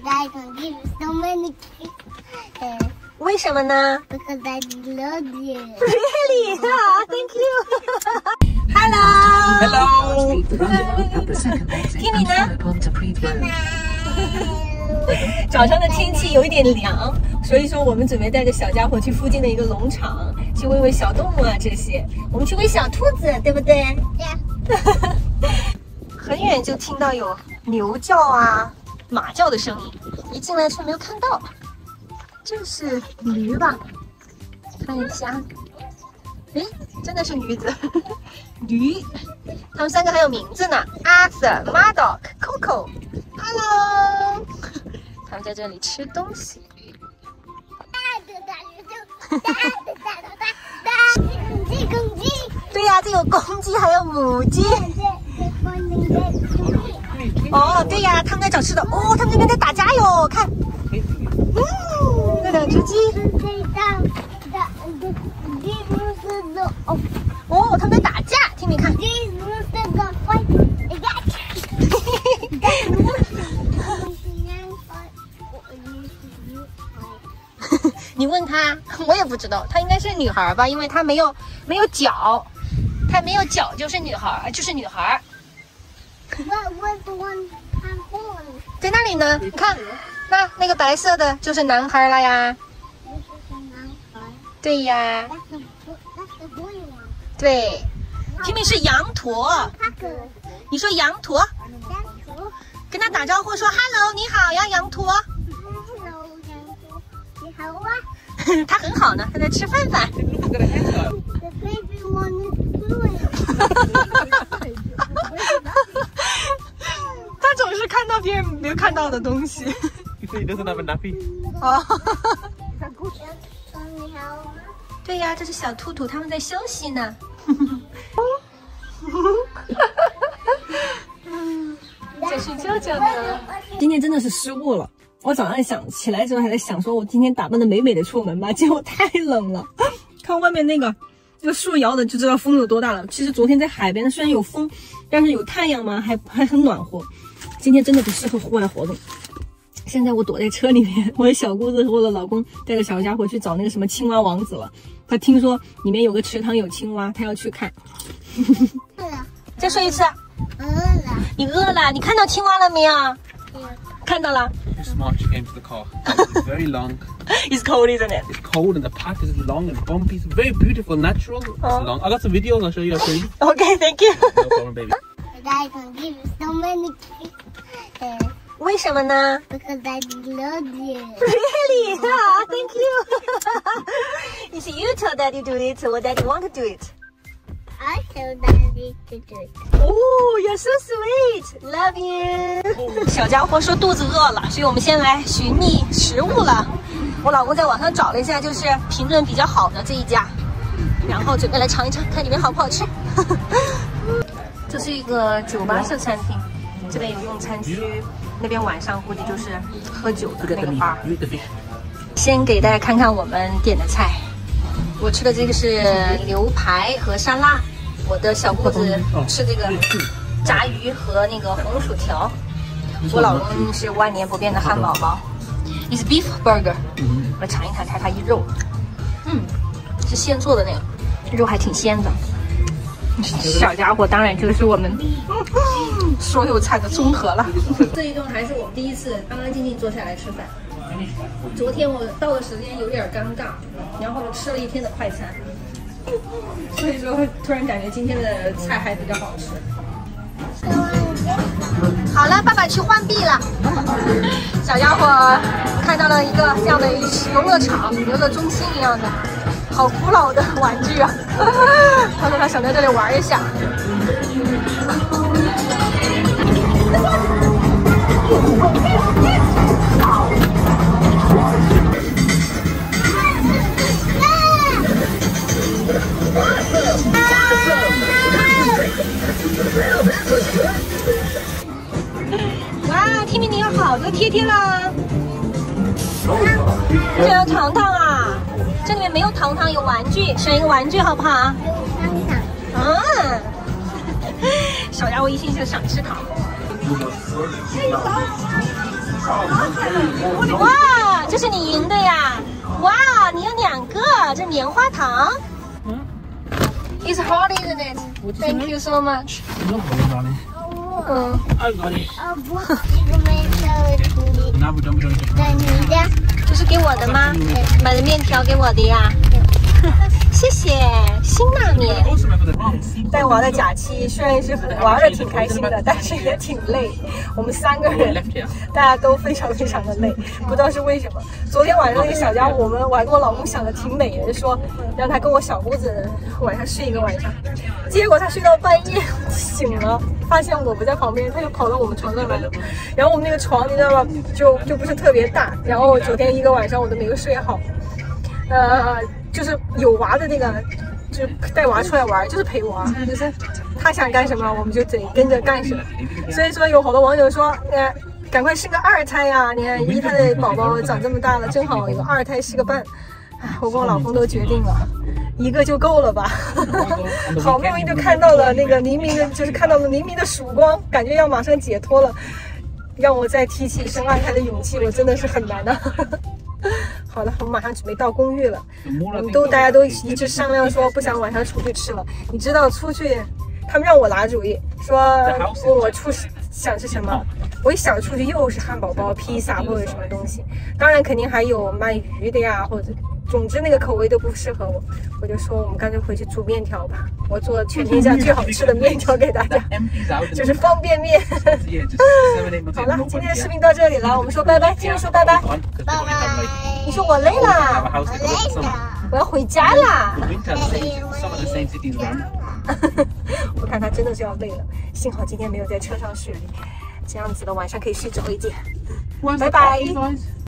I can give you so many kisses. 为什么呢 Because I love you. ？Really? Thank you. Hello. Timmy 呢？早上的天气有一点凉，所以说我们准备带着小家伙去附近的一个农场，去喂喂小动物啊这些。我们去喂小兔子，对不对？ Yeah. 很远就听到有牛叫啊、马叫的声音，一进来却没有看到。这是驴吧？看一下，诶，真的是驴子，驴。他们三个还有名字呢 ，Arthur、Murdoch、Coco。Hello， 他们在这里吃东西。对呀，这有公鸡还有母鸡。哦，对呀，他们在找吃的。哦，他们这边在打架哟，看。那两只鸡。哦，他们在打架，听没看？你问他，我也不知道，她应该是女孩吧，因为她没有脚，她没有脚就是女孩，就是女孩。在那里呢，你看，那个白色的就是男孩了呀。对呀。对 ，Timmy 是羊驼。你说羊驼？跟他打招呼说 “hello， 你好呀，羊驼。” Hello， 羊驼，你好啊。 他很好呢，他在吃饭饭。 The baby one is doing. 他总是看到别人没有看到的东西。 He doesn't have a nappy. 哦。 你好啊。 对呀，这是小兔兔，他们在休息呢。在睡觉觉呢。今天真的是失误了。我早上想起来之后还在想，说我今天打扮的美美的出门吧，结果太冷了。看外面那个树摇的就知道风有多大了。其实昨天在海边虽然有风，但是有太阳嘛，还很暖和。今天真的不适合户外活动。现在我躲在车里面，我的小姑子和我的老公带着小家伙去找那个什么青蛙王子了。他听说里面有个池塘有青蛙，他要去看。再说一次。 饿了。 你饿了？你看到青蛙了没有？看到了。 Too smart, she came to the car. It's very long. It's cold, isn't it? It's cold and the path is long and bumpy. It's very beautiful, natural. It's long. I got some videos. I'll show you. Okay, thank you. No problem, baby. I can give you so many kisses. 为什么呢 Because I love you. Really? Thank you. It's you told Daddy do it, or Daddy want to do it. I told Daddy to do it. Oh, you're so sweet. Love you. 小家伙说肚子饿了，所以我们先来寻觅食物了。我老公在网上找了一下，就是评论比较好的这一家，然后准备来尝一尝，看里面好不好吃。这是一个酒吧式餐厅，这边有用餐区，那边晚上估计就是喝酒的那个 bar。先给大家看看我们点的菜，我吃的这个是牛排和沙拉，我的小姑子吃这个炸鱼和那个红薯条，我老公是万年不变的汉堡包 ，is beef burger。我尝一尝，看它一肉，是现做的那个，肉还挺鲜的。小家伙当然就是我们所有菜的综合了。这一顿还是我们第一次安安静静坐下来吃饭。昨天我到的时间有点尴尬，然后吃了一天的快餐，所以说突然感觉今天的菜还比较好吃。好了，爸爸去换币了。小家伙看到了一个这样的游乐场、游乐中心一样的。好古老的玩具啊！他说他想在这里玩一下。哇 ，Timmy 你有好多贴贴啦！这有糖糖啊！这里面没有糖糖，有玩具，选一个玩具好不好？啊！小家伙一心就想吃糖。 哇，这是你赢的呀！哇，你有2个，这棉花糖。It's hard, isn't it? Thank you so much. No problem, darling. 嗯， I've got it. 我这个没有 Now we're done. We're done. 那你的这是给我的吗？买的面条给我的呀。谢谢，辛辣面。 Also remember the wrong. 带娃的假期虽然是玩的挺开心的，但是也挺累。我们3个人，大家都非常非常的累，不知道是为什么。昨天晚上那个小家伙，我还跟我老公想的挺美的，说让他跟我小姑子晚上睡一个晚上。结果他睡到半夜醒了，发现我不在旁边，他又跑到我们床上来了。然后我们那个床你知道吗，就不是特别大，然后昨天1个晚上我都没有睡好。就是有娃的那个，就带娃出来玩，就是陪娃，就是他想干什么，我们就得跟着干什么。所以说有好多网友说，赶快生个2胎呀！你看1胎的宝宝长这么大了，正好有2胎是个伴。我跟我老公都决定了，1个就够了吧。好不容易就看到了那个黎明的，就是看到了黎明的曙光，感觉要马上解脱了。让我再提起生2胎的勇气，我真的是很难的。好了，我们马上准备到公寓了。我们大家都一致商量说不想晚上出去吃了。你知道出去，他们让我拿主意，说问我想吃什么，我一想出去又是汉堡包、披萨或者什么东西，当然肯定还有卖鱼的呀，或者总之那个口味都不适合我。我就说我们干脆回去煮面条吧，我做全天下最好吃的面条给大家，就是方便面。好了，今天的视频到这里了，我们说拜拜，今天说拜拜。 拜拜。 你说我累了，我要回家啦。我看他真的是要累了，幸好今天没有在车上睡，这样子的晚上可以睡着一点。拜拜。